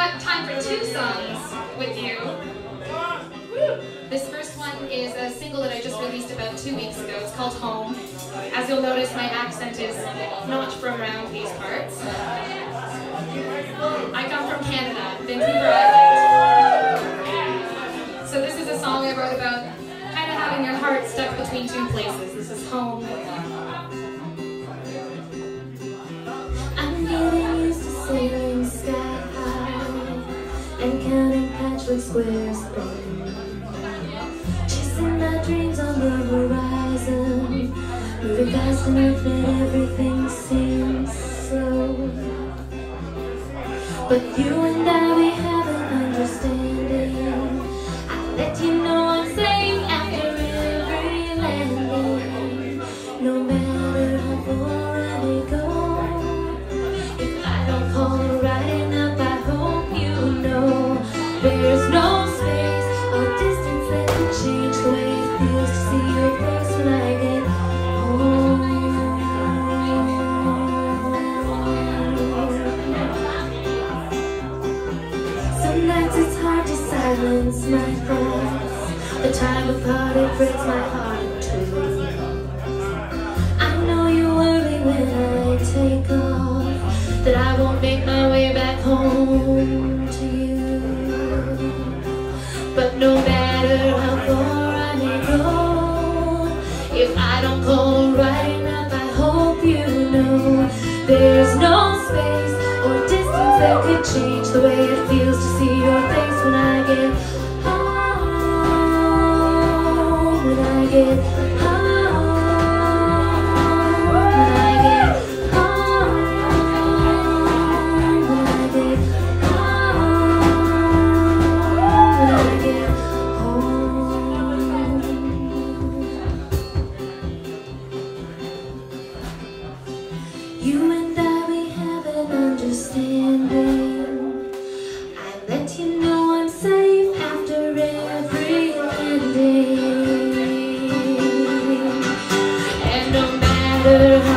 got time for 2 songs with you. This first one is a single that I just released about 2 weeks ago. It's called Home. As you'll notice, my accent is not from around these parts. I come from Canada, Vancouver Island. So this is a song I wrote about kind of having your heart stuck between 2 places. This is Home. I'm getting used to sailing sky high and counting patchwork squares. Chasing my dreams on the horizon, moving fast enough that everything seems slow. But you and I, we have an understanding. I let you know I'm safe after every landing. No matter how far I may go, if I don't call right enough, I hope you know there's no space or distance that could change the way it feels to see your face when I get home. Some nights it's hard to silence my thoughts. The time apart, it breaks my heart too. I know you worry when I take off that I won't make my way back home to you. But no matter how far I may go, if I don't call right enough, I hope you know there's no space or distance that could change the way it feels to see your face when I get home. When I get home. When I get home. When I get home. When I get home. You and I, we have an understanding. I let you know I'm safe after every landing. And no matter how